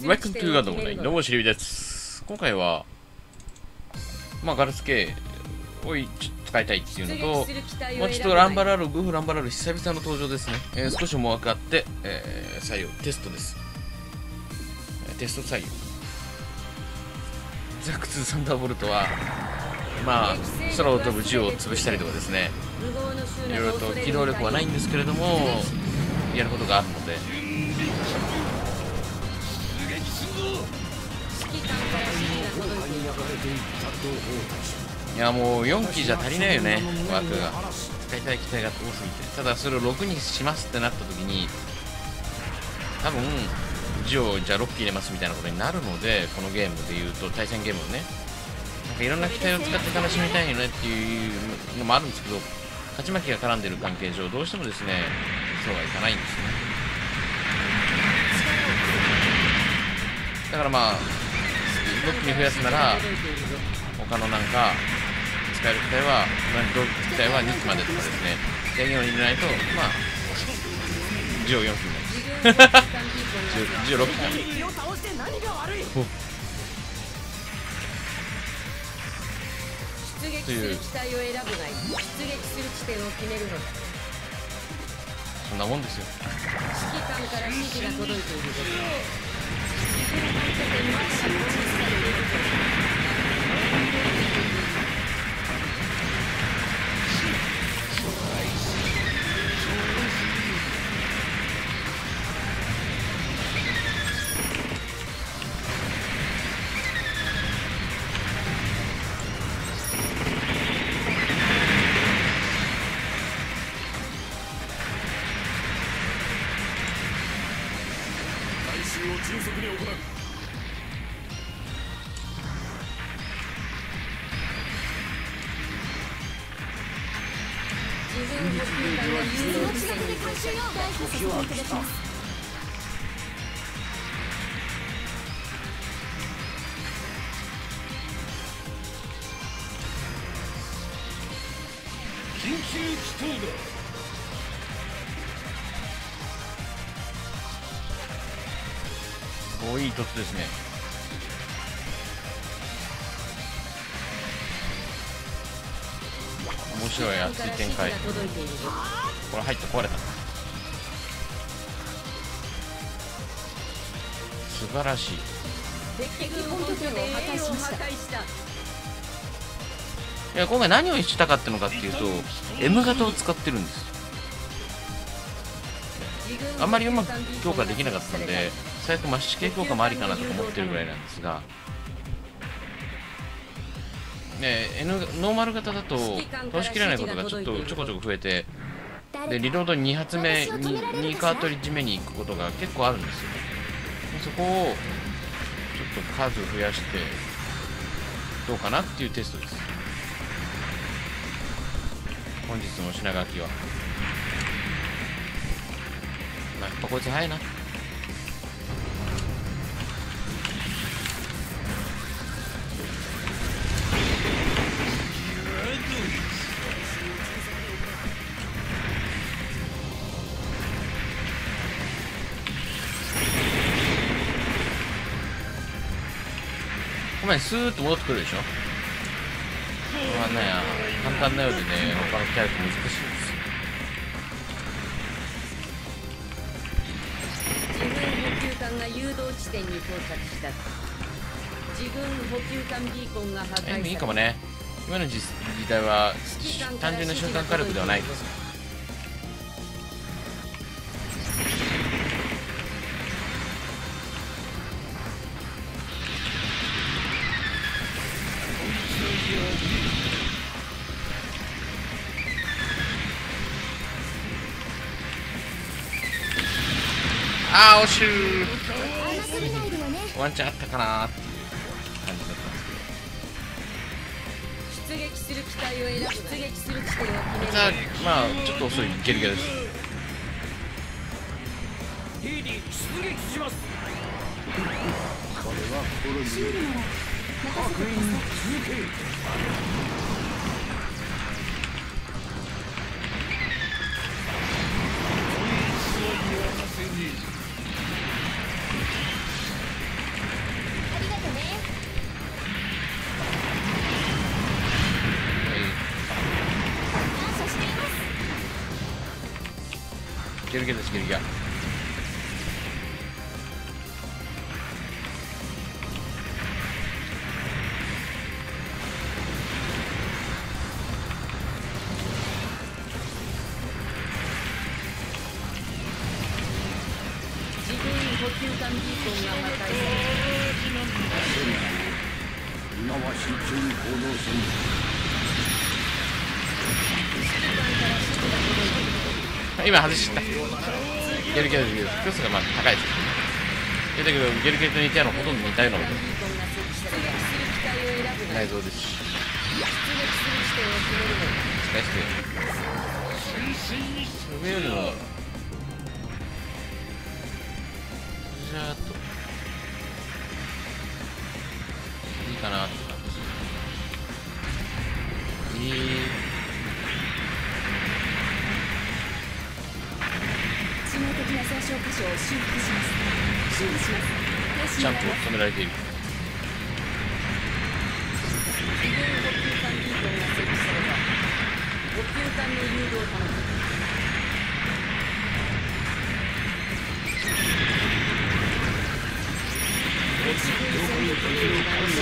Welcome to God Online どうもしりびです。今回はガルス系を使いたいっていうのと、もうちょっとランバラル、グフランバラル久々の登場ですね。少し思惑あって、採用テストです。テスト採用。ザク2サンダーボルトは空を飛ぶ銃を潰したりとかですね、いろいろと機動力はないんですけれどもやることがあるので、いやもう4機じゃ足りないよね、枠が。使いたい機体が多すぎて。ただそれを6にしますってなった時に多分銃をじゃあ6機入れますみたいなことになるので、このゲームでいうと対戦ゲームをね、なんかいろんな機体を使って楽しみたいよねっていうのもあるんですけど、勝ち負けが絡んでる関係上どうしてもですねそうはいかないんですね。だから6機に増やすなら他のなんか使える機体は機体は2機までとかですね、制限を入れないと銃を4機になる16機かというそんなもんですよ。指揮官から指示が届いている迅速に行う。緊急祈祷だ。 いい突ですね。面白い熱い展開。これ入って壊れた。素晴らしい。いや今回何をしたかったのかっていうと M 型を使ってるんです。あんまりうまく強化できなかったんで最悪視系強化もありかなとか思ってるぐらいなんですが、ノーマル型だと通しきれないことがちょこちょこ増えて、でリロード2発目2カートリッジ目に行くことが結構あるんですよ。そこをちょっと数増やしてどうかなっていうテストです。本日の品書きはやっぱこいつ早いな。ごめん、スーッと戻ってくるでしょ。簡単なようでね、他の機体と難しいです。 が誘導地点に到着した。自軍補給艦ビーコンが破壊された。 いいかもね。今の時代は単純な瞬間火力ではないです。惜しい。ワンチャンあったかなーっていう感じだったんですけど、 出撃する機体を選ぶ。出撃する地点を決める。 ちょっと遅い。ゲルゲルです。 兵に出撃します。これは心に確認続け。 けるけどいけるが自分補給艦ビーコンが破壊され今は慎重に行動せん。 今外したゲルケルクスがまあ高いですだけどゲルケルと似たようなほとんど似たようなことビーコンが設置された出撃機体を選ぶが内臓ですし出撃する地点を決めるのだ。 使い捨て上よりもじゃーっといいかなって感じ致命的な損傷箇所を修復します。修理します。 ジャンプを止められている自分補給艦ビーコンが設置された。補給艦の誘導を頼む。自分戦力の弾が50%。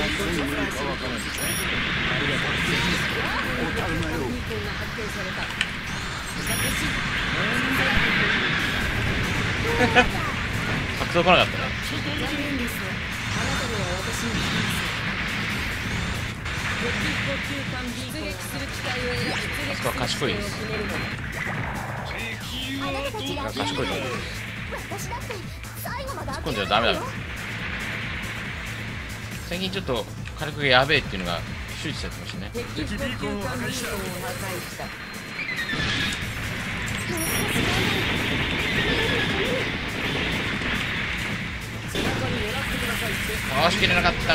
ビーコンが発見された。 発動来なかったな残念です。あなたには私に聞きます。 補給艦ビーコンが出撃する機体を選び出撃する地点を決めるのだ。 あなたたちが賢いと思う私だって最後まで突っ込んじゃダメだ最近ちょっと火力がやべえっていうのが周知されてましたね敵補給艦ビーコンを破壊した。背中に狙ってください。 回しきれなかったん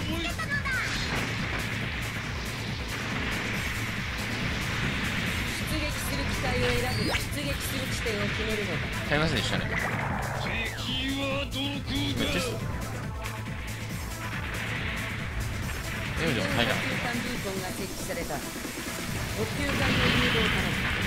出撃する機体を選び出撃する地点を決めるのだ。 買いませんでしたねめっちゃでも入らなかっ補給艦ビーコンが設置された。補給艦の誘導を頼む。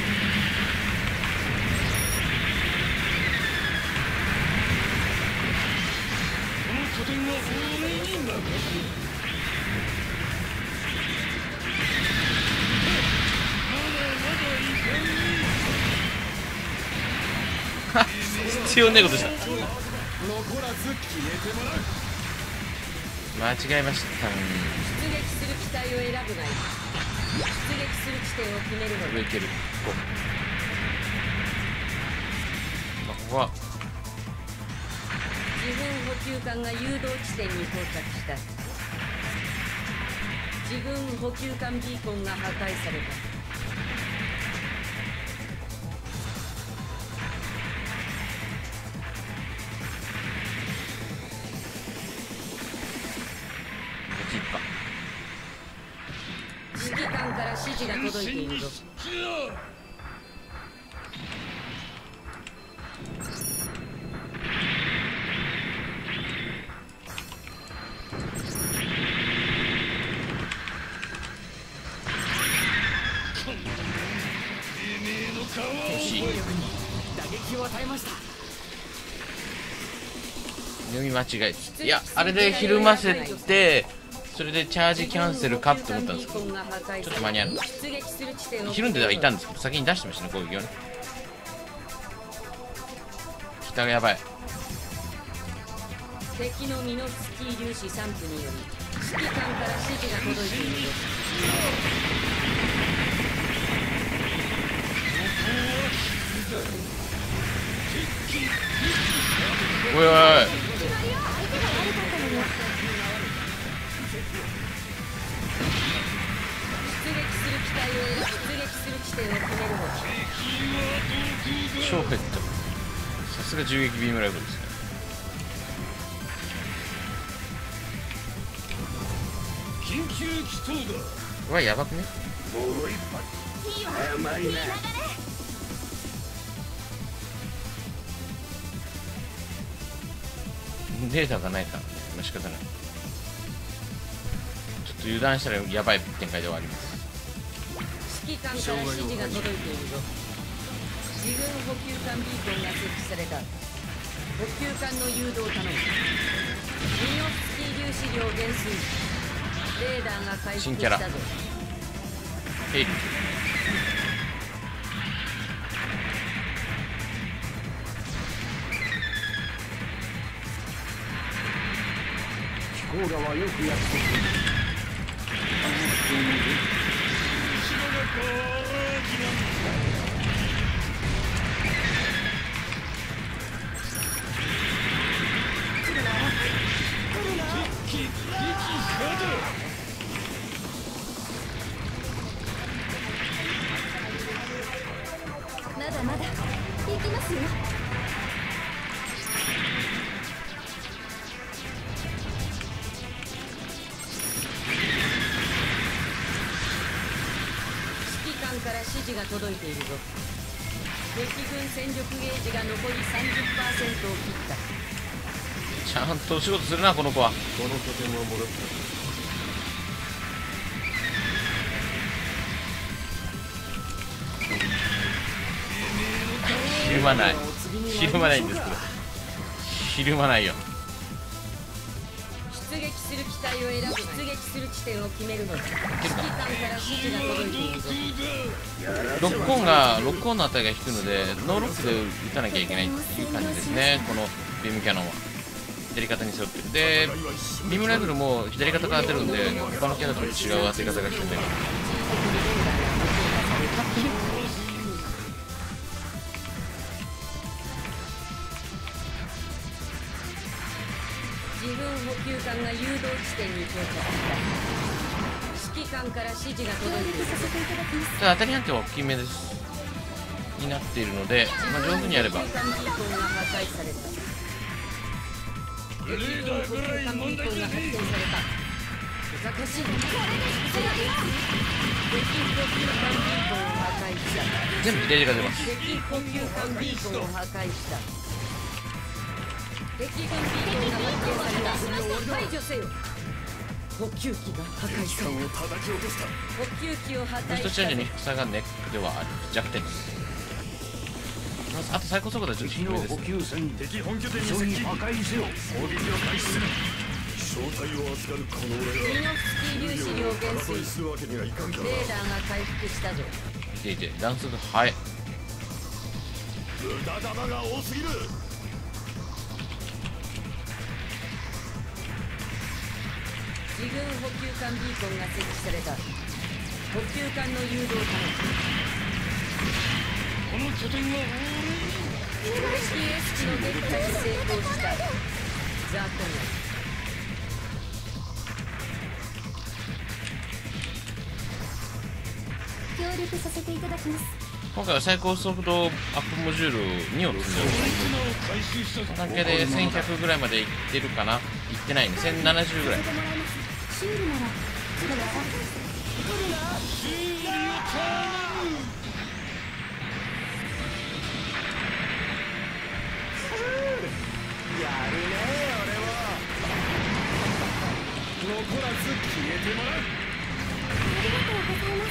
た必要ねえことした間違えました出撃する機体を選ぶがいい。出撃する地点を決めるのだ。 上行けるここは自分補給艦が誘導地点に到着した。自分補給艦ビーコンが破壊された。 こっち行くか指揮官から指示が届いているぞ。 よし読み間違えいやあれでひるませてそれでチャージキャンセルかって思ったんですけどちょっと間に合うひるんではいたんですけど先に出してましたね攻撃をね北がやばい敵のミノフスキー粒子散布により指揮官から指示が届いているぞ。 おいおいおい出撃する機体を出撃する地点を決めるのだ。 超減ったさすが銃撃ビームライフルですね緊急祈祷だ。 うわやばくねもう一発早まりな。 データがないからねまあ仕方ないちょっと油断したらやばい展開ではあります指揮官から指示が届いているぞ。 自軍補給艦ビーコンが設置された。補給艦の誘導を頼む。ミノフスキー粒子量減衰。レーダーが回復新キャラしたぞ。 ヘイル。 コーラはよく約束する。 まだまだ行きますよ。 指揮官から指示が届いているぞ。敵軍戦力ゲージが残り 30% を切った。 ちゃんとお仕事するなこの子は。 この拠点はもらった。 ひるまない。ひるまないんですけど。ひるまないよ。 出撃する機体を選ぶ。出撃する地点を決めるのだ。指揮官から指示が届いているぞ。 ロックオンの値が低いのでノーロックで撃たなきゃいけないっていう感じですね。このビームキャノンは左肩に背負ってる。でビームライフルも左肩から当てるんで他のキャラと違う当て方が必要になります。 自軍補給艦が誘導地点に到着した。指揮官から指示が届いている。 ただ当たり判定は大きめですになっているので、上手にやれば。 補給艦ビーコンが破壊された。敵軍補給艦ビーコンが発見された。難しい。敵補給艦ビーコンを破壊した。 全部左が出ます。 敵補給艦ビーコンを破壊した。敵軍ビーコンが発見された。排除せよ。補給機が破壊された。補給機を破壊ブーストチャージに低さがネックではある弱点です。あと最高速度はちょっと低めです。 補給船敵本拠点に接近。破壊せよ。攻撃を開始する。正体を預かるこの俺ミノフスキー粒子量減衰。 するわけにはいかんかレーダーが回復したぞ。 見ていて弾速速い。 無駄玉が多すぎる。 自軍補給艦ビーコンが設置された。補給艦の誘導を頼む。 この拠点は敵 S 機の撃破に成功した。ザコ協力させていただきます。 今回は最高速度アップモジュール2を積んでおります。関係で1100ぐらいまでいってるかな。いってないね。1070ぐらい。 シールならください。 やるね俺は。残らず消えてもらう。 ありがとうございます。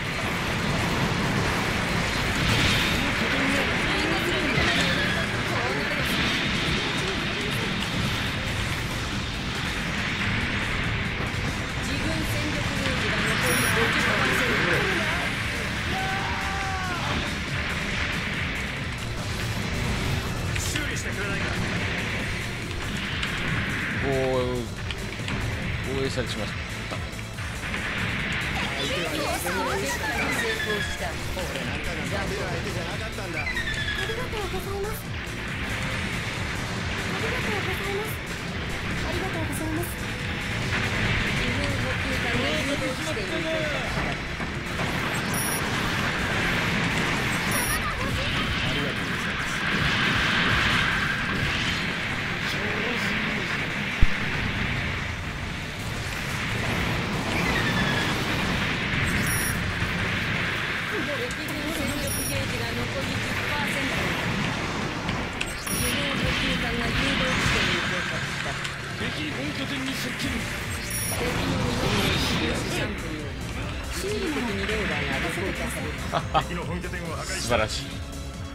自軍戦力ゲージが残り 50%。 修理してくれないか。 防衛されちまった。 撃破に成功した。 俺なんかが相手じゃなかったんだ。 ありがとうございます。ありがとうございます。ありがとうございます。 自軍補給艦が誘導地点に到着した。 素晴らしい。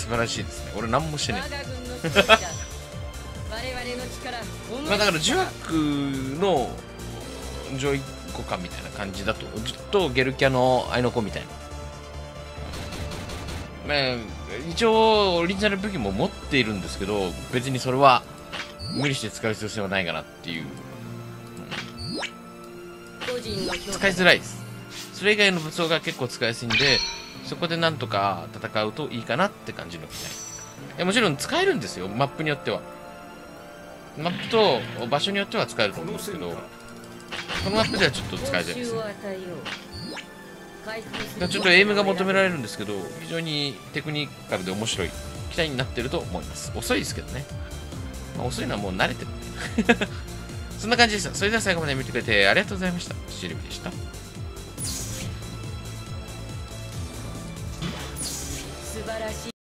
晴らしいですね。俺何もしてね我が軍の勝利だ。我々の力まあだから呪悪の上位互換みたいな感じだと、ずっとゲルキャのアイノコみたいな。まあ一応オリジナル武器も持っているんですけど、別にそれは無理して使う必要はないかなっていう、 個人の評価使いづらいです。それ以外の武装が結構使いやすいんで、そこでなんとか戦うといいかなって感じの機体。いやもちろん使えるんですよ、マップによっては。マップと場所によっては使えると思うんですけど、このマップではちょっと使いづらいですね。 報酬を与えよう。回復するだからちょっとエイムが求められるんですけど、非常にテクニカルで面白い機体になってると思います。遅いですけどね。まあ、遅いのはもう慣れてる。そんな感じでした。それでは最後まで見てくれてありがとうございました。シルビでした。 素晴らしい。